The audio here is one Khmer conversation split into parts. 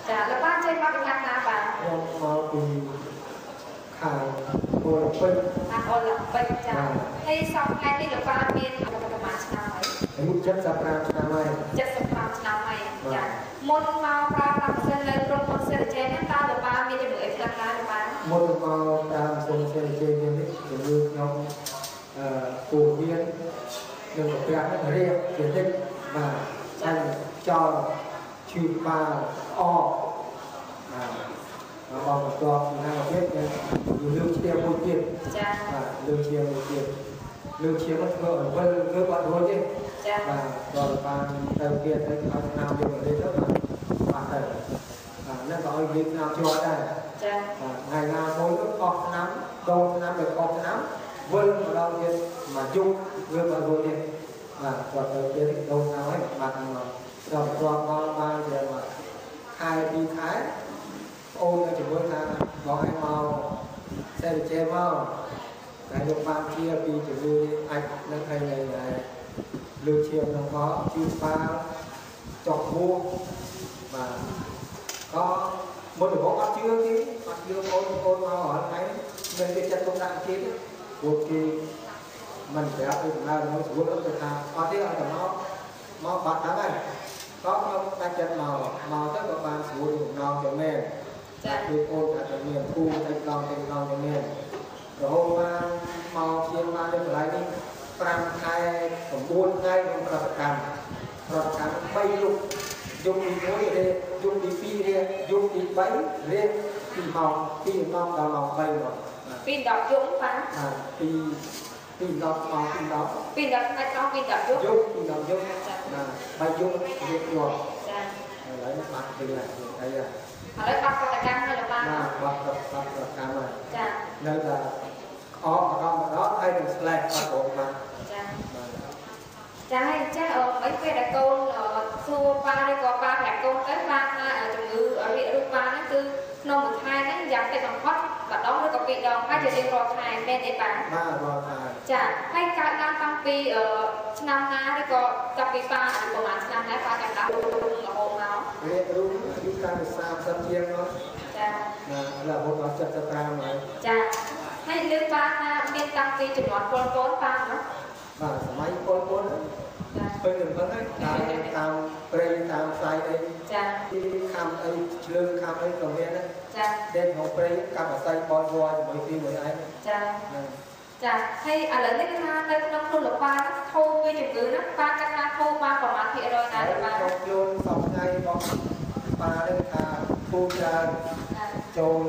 ចាលោកបានចេញមកពីខាងណាបាទខ្ញុំមកពីខាងអូឡ িম্প ិកខាងអូឡ িম্প ិកចាហើយសពថ្ងៃនេះលោកបានមានប្រវត្តិឆ្នាំហើយអាយុ75ឆ្នាំហើយ 75ឆ្នាំហើយចាមុនមកប្រើប្រាស់ម៉ាស៊ីនលើក្រុមហ៊ុនសេរីជេហ្នឹងតើលោកបានមានជំនួយអីខ្លះដែរលោកបានមុនមកប្រើម៉ាស៊ីនសេរីជេនេះជំនួយខ្ញុំពូវៀននឹងប្រកាសរៀបជានិច្ចបាទចាញ់ចោលឈឺបាលអកបាទបងបន្ទាប់ពីណាទៀតលើកឈាមមួយទៀតចាបាទលើកឈាមមួយទៀតលើកឈាមមកធ្វើឲ្យវិលគឺបាត់រួចទេចាបាទដល់បានទៅគេទៅឲ្យឆ្នាំយកមកលេទៅបាទទៅបាទនឹងក៏ឲ្យលេឆ្នាំជាប់ដែរចាបាទថ្ងៃណាមួយទៅអស់ឆ្នាំដងឆ្នាំទៅអស់ឆ្នាំវិលម្ដងទៀតមកយុគវាបាត់រួចទេបាទគាត់ទៅទៀតដងឆ្នាំហើយបាទមកដល់គាត់មកបានជាមកខែ2ខែអូនទៅជាមួយថាបងឲ្យមកសេរីជេមកតែយកបានជាពីជំនួយអាចនឹងឲ្យលើកឈាមនឹងក៏ជឿបាល់ចុកមួកបាទក៏មុនរបស់អត់ជឿទេអត់ជឿអូនមកអត់ថ្ងៃមានគេចាត់ទុកដាក់ទៀតព្រោះគេមិនប្រាប់ពីដំណើររបស់ស្រួលទៅថាអត់ទេអត់ទៅមកបាត់ហ្នឹងហើយក៏ខ្ញុំតែចិត្តមកទៅក៏បានស្រួលដំណងទៅមែនចាគឺអូនថាទៅមានគូទៅដល់ទៅមានរហូតបានមកជាបាននៅកន្លែងនេះ5ខែ9ថ្ងៃក្នុងប្រតិកម្ម3យប់យប់ទី1រៀបយប់ទី2រៀបយប់ទី3រៀបពីម៉ោង2ដល់ម៉ោង3មកពី10យប់បាទពី10ម៉ោងពី10ថ្ងៃដល់ពី10យប់យប់ពី10យប់3យប់រៀបយប់ចាឥឡូវបាត់ទៅហើយអីឥឡូវបាត់ប្រតិកម្មហើយបាទបាត់ប្រតិកម្មហើយចានៅតែអបម្ដងហើយនឹងស្លែកអត់គ្រប់បាទចាចាហើយចាអីពេលដែលកូនសួរប៉ាឬក៏ប៉ាប្រាប់កូនទៅប៉ាថាជំងឺរាករូសប៉ាហ្នឹងគឺក្នុងមួយខែហ្នឹងយ៉ាងតិចបំផុតម្ដងឬក៏ពីរដងហើយជារៀងរាល់ខែមែនទេប៉ាបាទរាល់ខែចាហើយកើតឡើងតាំងពីឆ្នាំណាឬក៏តាំងពីប៉ាអាយុប្រហែលឆ្នាំដែរប៉ាចាំដាក់រហូតមករាករូសអាយុតាំងពី30ជាងមកចារហូតដល់75ហើយចាហើយលើប៉ាថាមានតាំងពីចំនួនពលប៉ាណាបាទសម័យពលឃើញនឹងហ្នឹងហើយតាមព្រៃតាមផ្សាយអីចាទីខំអីឆ្លើខំអីក៏មានដែរចាតែក្នុងព្រៃកាប់អាស័យបនវល់ជាមួយទីមួយឯងចាចាហើយឥឡូវនេះថានៅក្នុងខ្លួនលោកប៉ាធូរពីជំងឺហ្នឹងប៉ាកាត់ថាធូរបានប្រហែលភាគរយដែរប៉ាក្នុងខ្លួនសពថ្ងៃរបស់ប៉ានឹងថាធូរច្រើនចូល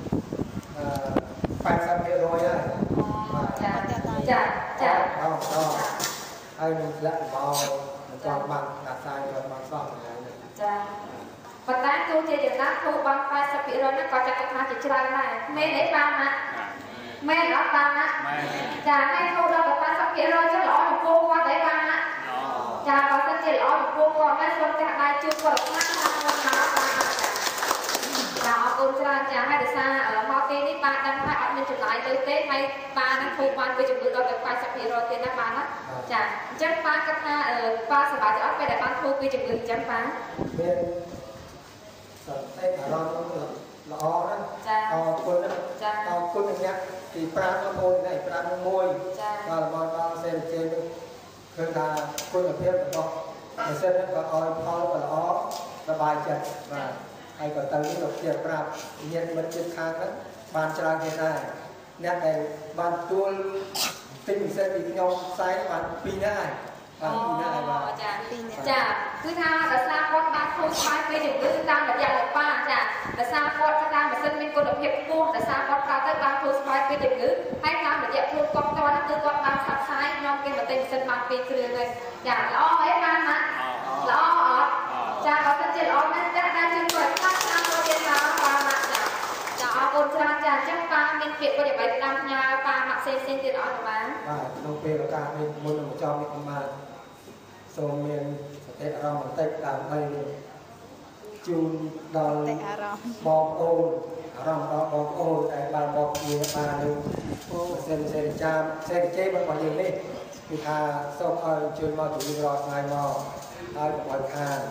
80%ហើយចាចាចាហើយនឹងលាក់បោមិនចង់បាក់អាសាយគាត់បានសោះថ្ងៃនេះចាប៉ុន្តែទោះជាយ៉ាងណាធូរបាន 80% ហ្នឹងក៏ចាត់ថាជាច្រើនដែរមែនទេបាទណាមែនអត់បាទណាចាហើយធូរដល់ 80% ចឹងល្អចំពោះគាត់ទេបាទណាចាបើសិនជាល្អចំពោះគាត់មិនសូមចាស់ដៃជួបគាត់ខ្លះថាគាត់មកបាទចាអរគុណច្រើនចាហើយដោយសារមកទីនេះបាទដឹងថាអត់មានចំណាយទៅទេហើយបាទនឹងធូរបានពីជំងឺដល់ 80% ទៀតណាបាទណាចាអញ្ចឹងបាទគាត់ថាបាទសប្បាយចិត្តអត់ពេលដែលបានធូរពីជំងឺអញ្ចឹងបាទមានសន្តិអារម្មណ៍ល្អណាស់ចាអរគុណចាអរគុណអ្នកទី5មកអូននេះ5មួយចាដល់សេរីជេឃើញថាគុណភាពរបស់ម៉ាស៊ីននេះក៏ឲ្យផលល្អសប្បាយចិត្តបាទហើយក៏ទៅនេះលោកជាប្រាប់ញាតិមិត្តជិតខាងហ្នឹងបានច្រើនគេដែរអ្នកដែលបានទួលទិញពិសេសពីខ្ញុំផ្សាយបាន2នាក់ហើយបាន2នាក់ហើយបាទចាគឺថាដោយសារគាត់បានធូរស្បើយពីជំងឺតាមរយៈលោកប៉ាចាដោយសារគាត់តាមម៉ាស៊ីនមានគុណភាពខ្ពស់ដោយសារគាត់ប្រើទៅបានធូរស្បើយពីជំងឺហើយតាមរយៈខ្លួនគាត់ផ្ទាល់គឺគាត់បានផ្សព្វផ្សាយខ្ញុំគេមកទិញម៉ាស៊ីនបាន2គ្រឿងហើយចាល្អអីបានណាល្អអត់ចាបើសិនជាល្អណាស់ចាបានជួយគាត់ខ្លះតាមរយៈថាបានណាចាអរគុណច្រើនចាអញ្ចឹងប៉ាមានពាក្យបរិយាបន្នផ្ញើប៉ាមកផ្សេងទៀតអត់ទេបាទក្នុងពេលឱកាសនេះមុននឹងបញ្ចប់នេះខ្ញុំបានសូមមានសតិអារម្មណ៍បន្តិចដើម្បីជូនដល់បងប្អូនអារម្មណ៍ដល់បងប្អូនដែលបានបកគ្នាបាននឹងសេរីជេរបស់យើងនេះគឺថាសូមឲ្យជួយមកជួយរាល់ថ្ងៃមកហើយកុំឲ្យខាន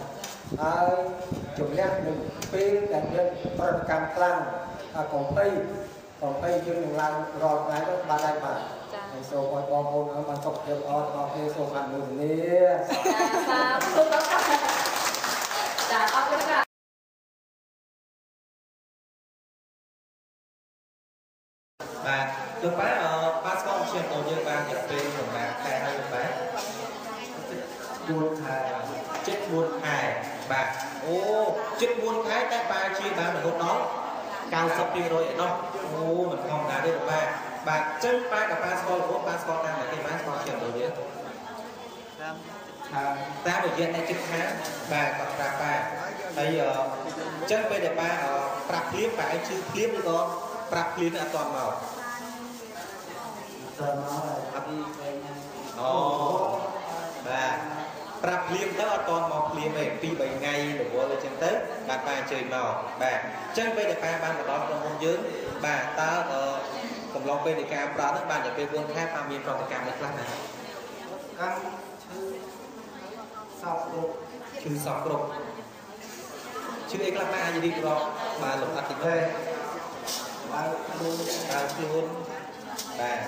ជំនះនឹងពេលដែលយើងប្រតិកម្មខ្លាំងកំភៃយើងនឹងឡើងរាល់ថ្ងៃទៅបានហើយបាទហើយសូមឲ្យបងប្អូនឲ្យបានសុខភាពល្អទាំងអស់គ្នាសូមអនុមោទនាសាធុចាអរគុណค่ะបាទលោកប៉ាប៉ាស្គាល់ជាទៅយើងបានយកពេលប្រហែលខែហើយលោកប៉ា4 ខែជិត4 ខែបាទអូជិត4 ខែតែប៉ាជាបានរហូតដល់90%ឯណោះអូមិនធម្មតាទេលោកប៉ាបាទចឹងប៉ាกับប៉ាស្គាល់រហូតប៉ាស្គាល់តាមតែគេបានស្គាល់ជាទៅយើងតាមរយៈអ្នកជិតខាងបាទគាត់ប្រាប់ប៉ាហើយចឹងពេលដែលប៉ាប្រាប់ភ្លាមប៉ាឲ្យជឿភ្លាមឬក៏ប្រាប់ភ្លាមអត់តមកអូបាទប្រាប់ភ្លាមទៅអត់តមកភ្លាមទេ2-3ថ្ងៃរវល់អញ្ចឹងទៅបាទប៉ាអញ្ជើញមកបាទអញ្ចឹងពេលដែលប៉ាបានមកដល់ក្រុមហ៊ុនយើងបាទតើកំឡុងពេលនៃការប្រាហ្នឹងបានតែពេល4 ខែប៉ាមានប្រតិកម្មអីខ្លះណាកម្មឈឺសពគ្រប់ឈឺអីខ្លះប៉ាអាចរៀបរាប់បាទលោកអត់តិចទេបាទខ្លួនបាទ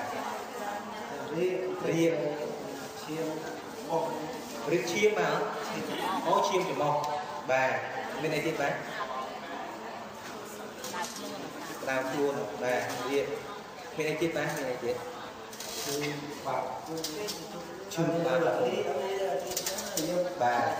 រៀបឈាមមករៀបឈាមមកអូឈាមច្រមុះបាទមានអីទៀតបាទដើមខ្លួនបាទរៀបមានអីទៀតបាទមានអីទៀតឈឺបាក់ឈឺបាក់បាទ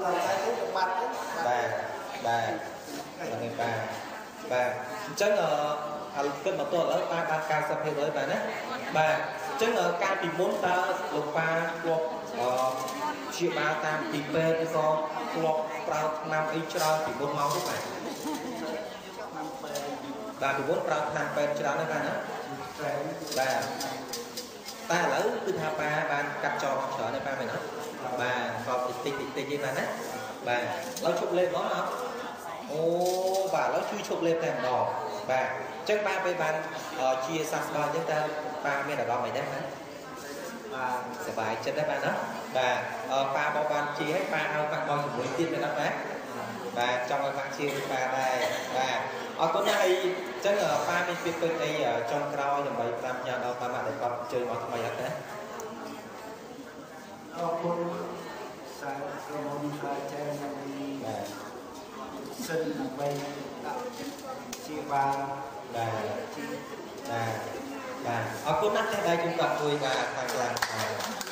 បាទហ្នឹងបាទបាទអញ្ចឹងឥឡូវគិតមកទល់ឥឡូវប៉ាបាន90%បាទណាបាទអញ្ចឹងកាលពីមុនតើលោកប៉ាធ្លាប់ព្យាបាលតាមទីពេទ្យឬក៏ធ្លាប់ប្រើថ្នាំអីច្រើនពីមុនមកទេបាទបាទពីមុនប្រើថ្នាំពេទ្យច្រើនណាស់បាទណាបាទតែឥឡូវគឺថាប៉ាបានកាត់ចោលមកច្រើនហើយប៉ាមែនអត់បាទគាត់តិចទេបាទណាបាទឥឡូវឈប់លេបហ្មងអត់អូបាទឥឡូវជួយឈប់លេបតែម្ដងបាទអញ្ចឹងប៉ាពេលបានជាសះស្បើយអញ្ចឹងតើប៉ាមានអារម្មណ៍អីដែរណាបាទសប្បាយចិត្តដែរបាទណាបាទប៉ាបោះបានជាឲ្យប៉ាឲ្យបាក់បោះជាមួយទៀតមែនអត់បាទចង់ឲ្យបាក់ជាប៉ាដែរបាទអរគុណណាស់ហើយអញ្ចឹងប៉ាមានពាក្យពេចន៍អីចុងក្រោយដើម្បីប្រាប់ញ៉ាំដល់ប៉ាម៉ាក់ដែលគាត់ជើញមកថ្មីអត់ទេអរគុណសាក្រុមហ៊ុនខាចែនបាទសិនដើម្បីដាក់ជាបានបាទបាទអរគុណណាស់ដែលជួយគាត់ជួយបាទខាងខ្លាំង